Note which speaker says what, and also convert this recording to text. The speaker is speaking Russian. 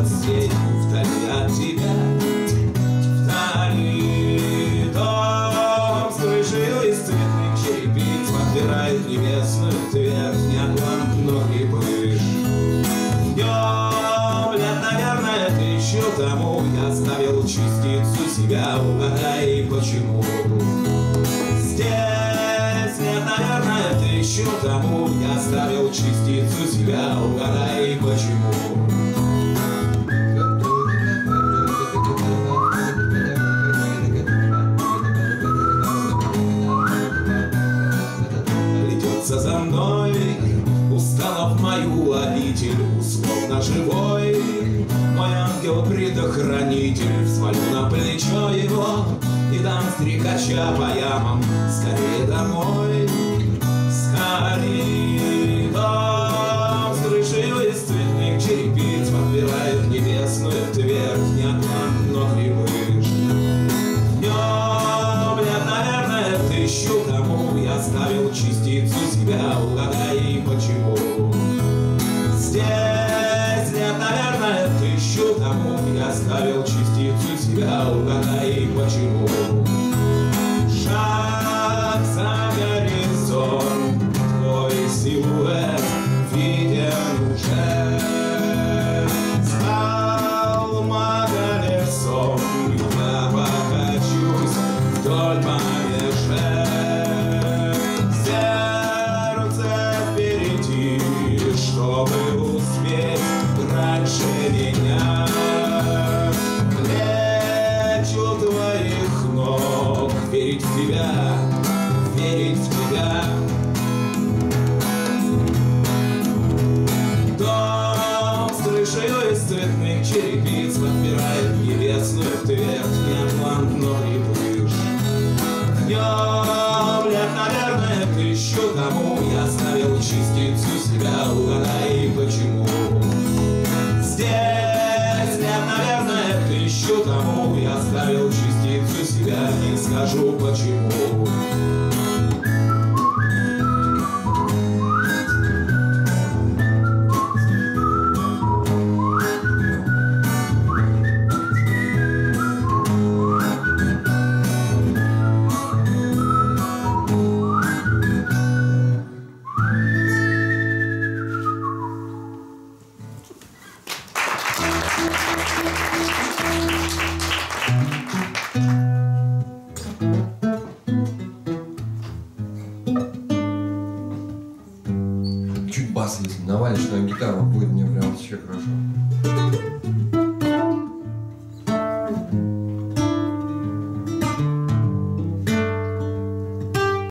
Speaker 1: под сенью вдали от тебя. Вдали дом с крышей из цветных черепиц подпирает небесную твердь, неотлант ноги пыш. Днем лет, наверное, 1000 тому я оставил частицу себя, угадай почему. Здесь лет, наверное, 1000 тому я оставил частицу себя, угадай почему. Плетется за мной, устала в мою обитель, условно живой. Мой ангел-предохранитель, взвалю на плечо его и дам стрекача по ямам скорее домой. Скорее дом с крышей из цветных черепиц подпирает небесную твердь, неотлант, но выше. Днем лет, наверное, 1000 тому я оставил частицу себя, угадай почему. Здесь лет, наверное, 1000 тому я оставил частицу себя, угадай почему. Шаг за горизонт, твой силуэт виден уже. Стал колесом, я покачусь вдоль побеже. Сердце впереди, чтобы успеть раньше меня. Плечи у твоих ног, верить в тебя, верить в тебя. Дом с крышей из цветных черепиц подпирает небесную твердь, неотлант, но и выше. Днем лет, наверное, 1000 тому я оставил частицу себя, угадай почему. Здесь лет, наверное, 1000 тому я оставил частицу себя, не скажу почему.
Speaker 2: Чуть бас, если навалишь на гитару, будет мне прям вообще хорошо.